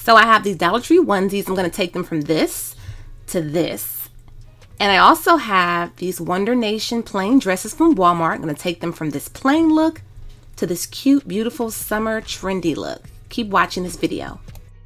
So I have these Dollar Tree onesies. I'm going to take them from this to this. And I also have these Wonder Nation plain dresses from Walmart. I'm going to take them from this plain look to this cute, beautiful summer trendy look. Keep watching this video.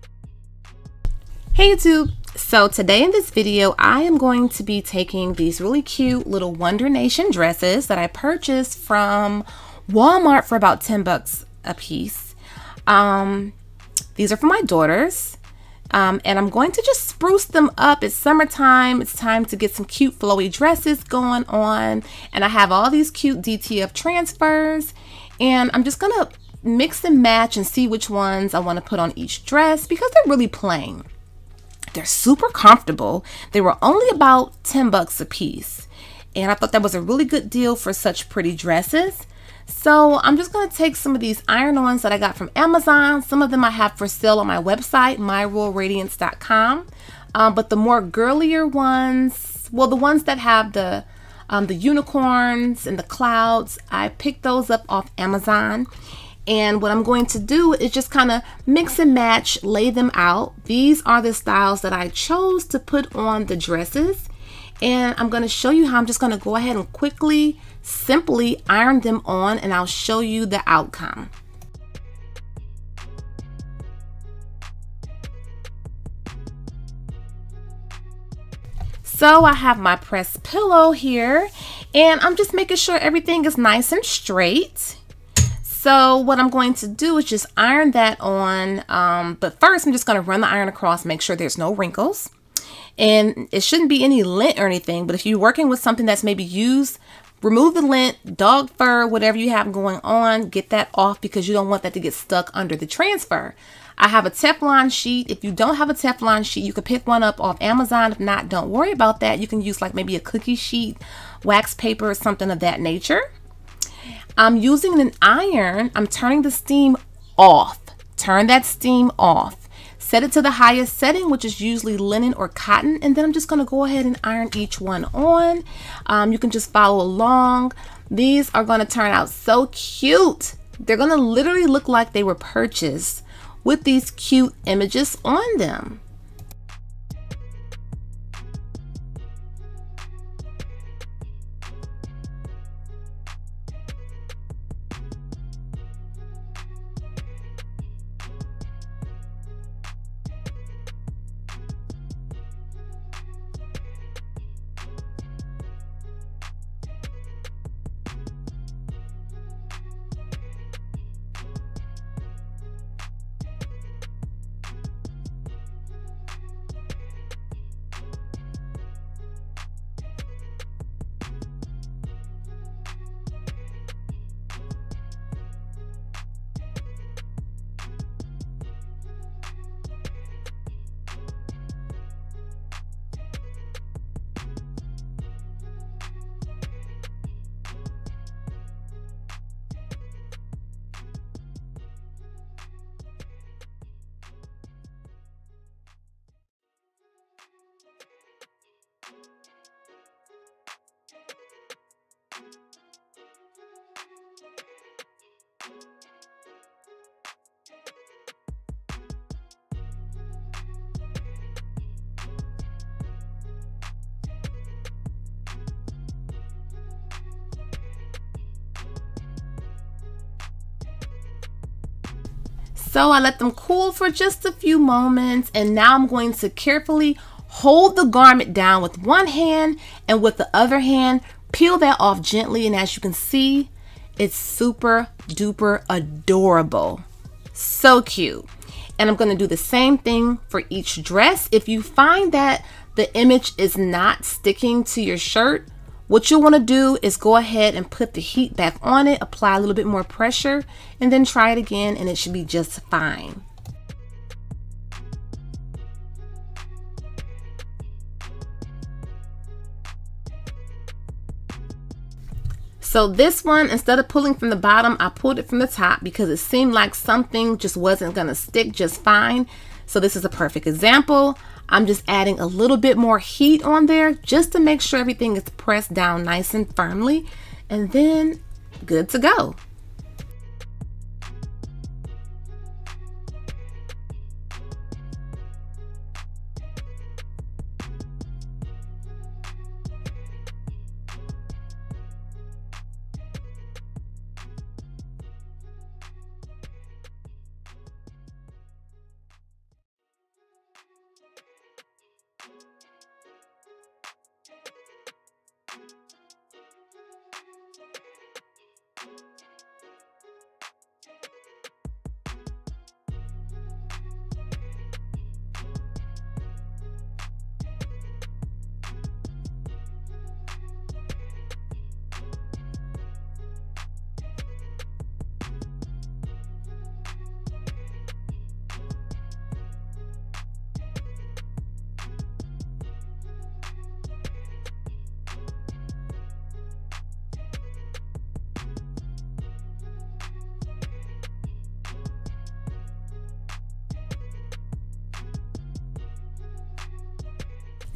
Hey YouTube! So today in this video, I am going to be taking these really cute little Wonder Nation dresses that I purchased from Walmart for about 10 bucks a piece. These are for my daughters. And I'm going to just spruce them up. It's summertime. It's time to get some cute flowy dresses going on. And I have all these cute DTF transfers. And I'm just going to mix and match and see which ones I want to put on each dress because they're really plain. They're super comfortable. They were only about 10 bucks a piece. And I thought that was a really good deal for such pretty dresses. So I'm just going to take some of these iron-ons that I got from Amazon. Some of them I have for sale on my website, myroyalradiance.com. But the more girlier ones, well, the ones that have the unicorns and the clouds, I picked those up off Amazon. And what I'm going to do is just kind of mix and match, lay them out. These are the styles that I chose to put on the dresses. And I'm going to show you how I'm just going to go ahead and quickly, simply iron them on, and I'll show you the outcome. So I have my pressed pillow here, and I'm just making sure everything is nice and straight. So what I'm going to do is just iron that on, but first I'm just going to run the iron across, make sure there's no wrinkles. And it shouldn't be any lint or anything, but if you're working with something that's maybe used, remove the lint, dog fur, whatever you have going on, get that off because you don't want that to get stuck under the transfer. I have a Teflon sheet. If you don't have a Teflon sheet, you can pick one up off Amazon. If not, don't worry about that. You can use like maybe a cookie sheet, wax paper, or something of that nature. I'm using an iron. I'm turning the steam off. Turn that steam off. Set it to the highest setting, which is usually linen or cotton. And then I'm just going to go ahead and iron each one on. You can just follow along. These are going to turn out so cute. They're going to literally look like they were purchased with these cute images on them. So I let them cool for just a few moments, and now I'm going to carefully hold the garment down with one hand and with the other hand peel that off gently, and as you can see, it's super duper adorable. So cute. And I'm going to do the same thing for each dress. If you find that the image is not sticking to your shirt, what you'll want to do is go ahead and put the heat back on it, apply a little bit more pressure, and then try it again, and it should be just fine. So this one, instead of pulling from the bottom, I pulled it from the top because it seemed like something just wasn't going to stick just fine. So this is a perfect example. I'm just adding a little bit more heat on there just to make sure everything is pressed down nice and firmly, and then good to go.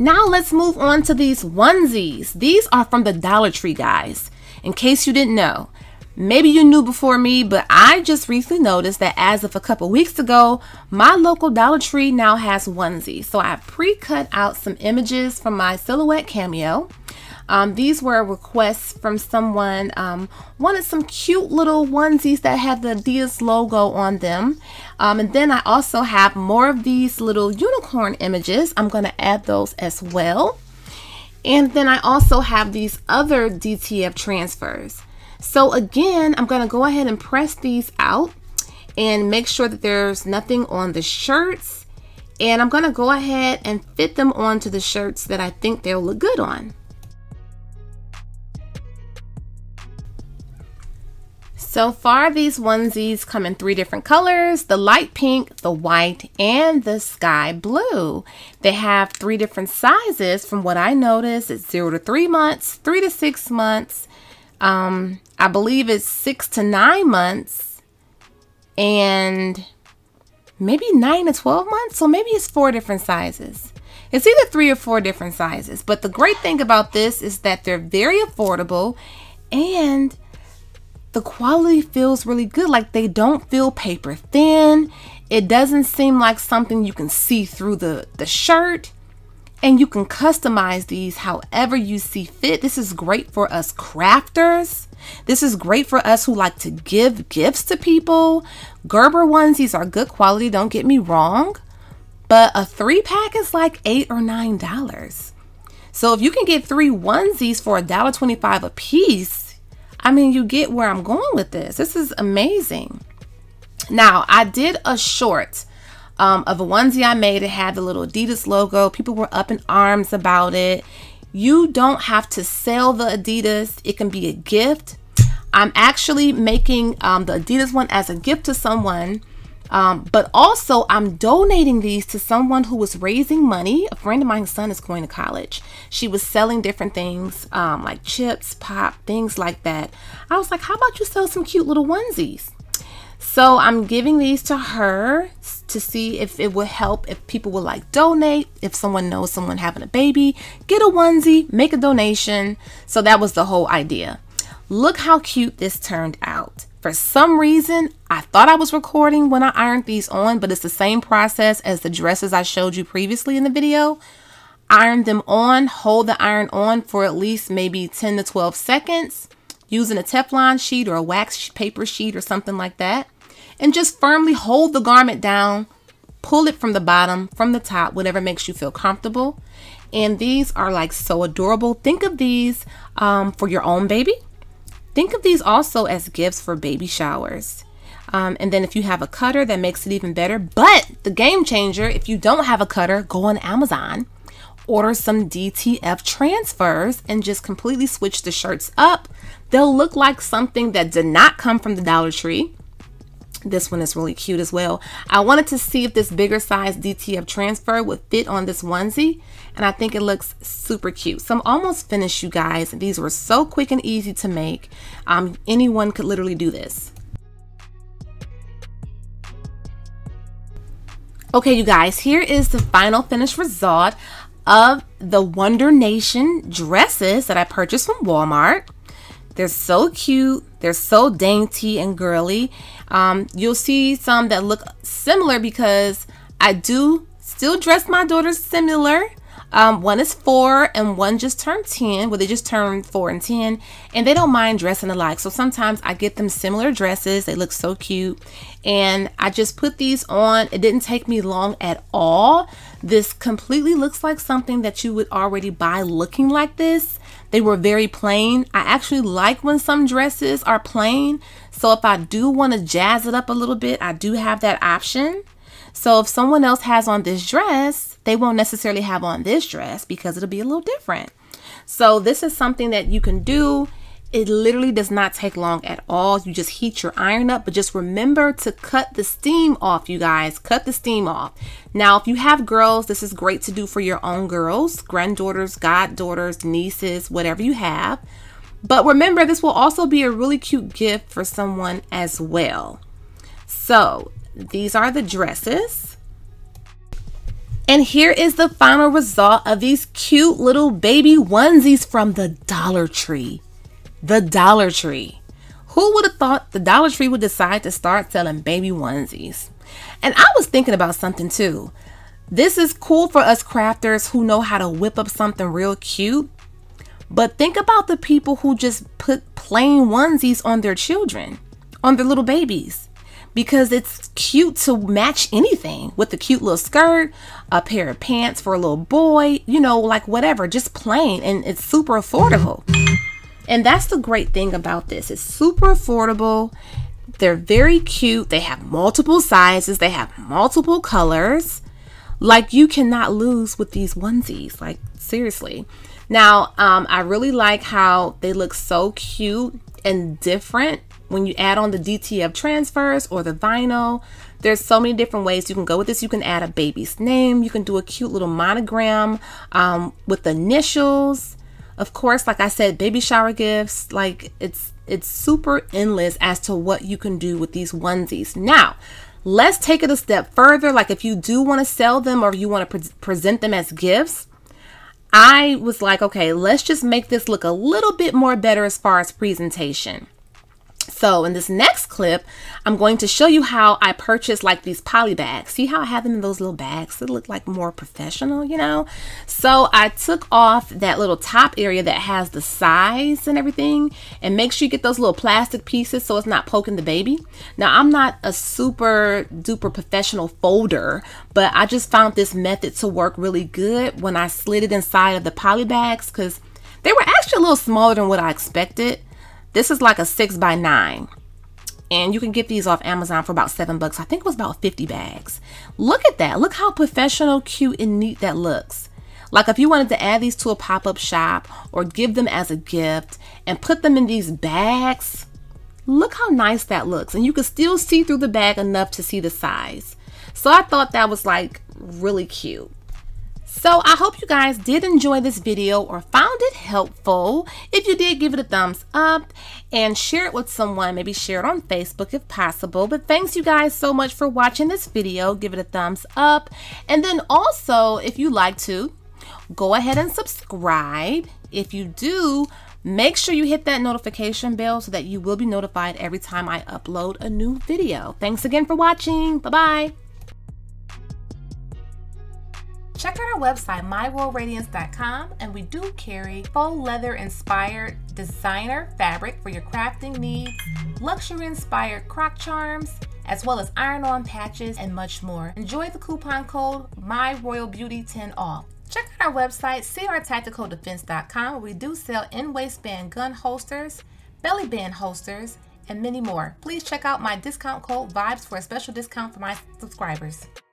Now let's move on to these onesies. These are from the Dollar Tree, guys. In case you didn't know, maybe you knew before me, but I just recently noticed that as of a couple weeks ago, my local Dollar Tree now has onesies. So I pre-cut out some images from my Silhouette Cameo. These were requests from someone wanted some cute little onesies that had the Adidas logo on them. And then I also have more of these little unicorn images. I'm going to add those as well. And then I also have these other DTF transfers. So again, I'm going to go ahead and press these out and make sure that there's nothing on the shirts. And I'm going to go ahead and fit them onto the shirts that I think they'll look good on. So far, these onesies come in 3 different colors: the light pink, the white, and the sky blue. They have 3 different sizes from what I noticed. It's 0 to 3 months, 3 to 6 months. I believe it's 6 to 9 months, and maybe 9 to 12 months. So maybe it's 4 different sizes. It's either 3 or 4 different sizes. But the great thing about this is that they're very affordable, and the quality feels really good. Like, they don't feel paper thin. It doesn't seem like something you can see through the shirt. And you can customize these however you see fit. This is great for us crafters. This is great for us who like to give gifts to people. Gerber onesies are good quality, don't get me wrong. But a 3-pack is like $8 or $9. So if you can get 3 onesies for $1.25 a piece, I mean, you get where I'm going with this. This is amazing. Now, I did a short of a onesie I made. It had the little Adidas logo. People were up in arms about it. You don't have to sell the Adidas. It can be a gift. I'm actually making the Adidas one as a gift to someone. But also, I'm donating these to someone who was raising money. A friend of mine's son is going to college. She was selling different things like chips, pop, things like that. I was like, how about you sell some cute little onesies? So I'm giving these to her to see if it would help, if people would like donate, if someone knows someone having a baby, get a onesie, make a donation. So that was the whole idea. Look how cute this turned out. For some reason, I thought I was recording when I ironed these on, but it's the same process as the dresses I showed you previously in the video. Iron them on, hold the iron on for at least maybe 10 to 12 seconds, using a Teflon sheet or a wax paper sheet or something like that. And just firmly hold the garment down, pull it from the bottom, from the top, whatever makes you feel comfortable. And these are like so adorable. Think of these for your own baby. Think of these also as gifts for baby showers. And then if you have a cutter, that makes it even better. But the game changer, if you don't have a cutter, go on Amazon, order some DTF transfers, and just completely switch the shirts up. They'll look like something that did not come from the Dollar Tree. This one is really cute as well. I wanted to see if this bigger size DTF transfer would fit on this onesie, and I think it looks super cute. So I'm almost finished, you guys. These were so quick and easy to make. Anyone could literally do this. Okay, you guys, here is the final finished result of the Wonder Nation dresses that I purchased from Walmart. They're so cute. They're so dainty and girly. You'll see some that look similar because I do still dress my daughters similar. One is 4 and one just turned 10. Well, they just turned 4 and 10, and they don't mind dressing alike. So sometimes I get them similar dresses. They look so cute, and I just put these on. It didn't take me long at all. This completely looks like something that you would already buy looking like this. They were very plain. I actually like when some dresses are plain. So if I do want to jazz it up a little bit, I do have that option. So if someone else has on this dress, they won't necessarily have on this dress because it'll be a little different. So this is something that you can do. It literally does not take long at all. You just heat your iron up, but just remember to cut the steam off, you guys. Cut the steam off. Now, if you have girls, this is great to do for your own girls, granddaughters, goddaughters, nieces, whatever you have. But remember, this will also be a really cute gift for someone as well. So these are the dresses. And here is the final result of these cute little baby onesies from the Dollar Tree. The Dollar Tree. Who would have thought the Dollar Tree would decide to start selling baby onesies? And I was thinking about something too. This is cool for us crafters who know how to whip up something real cute. But think about the people who just put plain onesies on their children, on their little babies. Because it's cute to match anything with a cute little skirt, a pair of pants for a little boy, you know, like whatever, just plain, and it's super affordable. And that's the great thing about this. It's super affordable. They're very cute. They have multiple sizes. They have multiple colors. Like, you cannot lose with these onesies, like seriously. Now, I really like how they look so cute and different. When you add on the DTF transfers or the vinyl, there's so many different ways you can go with this. You can add a baby's name. You can do a cute little monogram with the initials. Of course, like I said, baby shower gifts. Like it's super endless as to what you can do with these onesies. Now, let's take it a step further. Like if you do want to sell them or you want to present them as gifts, I was like, okay, let's just make this look a little bit more better as far as presentation. So in this next clip, I'm going to show you how I purchased like these poly bags. See how I have them in those little bags? They look like more professional, you know? So I took off that little top area that has the size and everything, and make sure you get those little plastic pieces so it's not poking the baby. Now, I'm not a super duper professional folder, but I just found this method to work really good when I slid it inside of the poly bags because they were actually a little smaller than what I expected. This is like a 6x9, and you can get these off Amazon for about $7. I think it was about 50 bags. Look at that. Look how professional, cute, and neat that looks. Like if you wanted to add these to a pop-up shop or give them as a gift and put them in these bags, look how nice that looks. And you can still see through the bag enough to see the size. So I thought that was like really cute. So I hope you guys did enjoy this video or found it helpful. If you did, give it a thumbs up and share it with someone. Maybe share it on Facebook if possible. But thanks you guys so much for watching this video. Give it a thumbs up. And then also, if you like to, go ahead and subscribe. If you do, make sure you hit that notification bell so that you will be notified every time I upload a new video. Thanks again for watching. Bye-bye. Check out our website, myroyalradiance.com, and we do carry faux leather inspired designer fabric for your crafting needs, luxury inspired croc charms, as well as iron-on patches and much more. Enjoy the coupon code MyRoyalBeauty10OFF. Check out our website, crtacticaldefense.com, where we do sell in-waistband gun holsters, belly band holsters, and many more. Please check out my discount code VIBES for a special discount for my subscribers.